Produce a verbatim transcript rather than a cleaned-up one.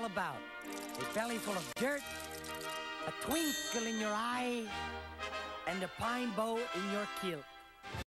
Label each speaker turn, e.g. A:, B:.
A: about. A belly full of dirt, a twinkle in your eye, and a pine bow in your kilt.